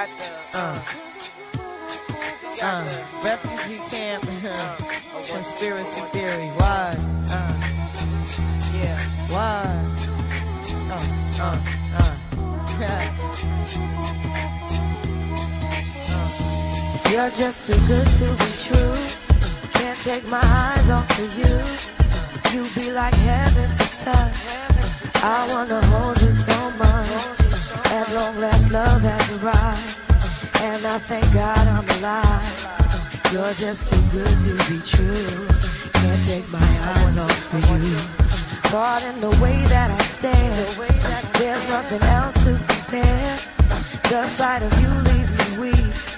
refugee camp, conspiracy theory. Why? Why? You're just too good to be true. Can't take my eyes off of you. You be like heaven to touch. I wanna hold you so much. At long last, love has arrived, and I thank God I'm alive. You're just too good to be true. Can't take my eyes off of you. Caught in the way that I stare. There's nothing else to compare. The sight of you leaves me weak.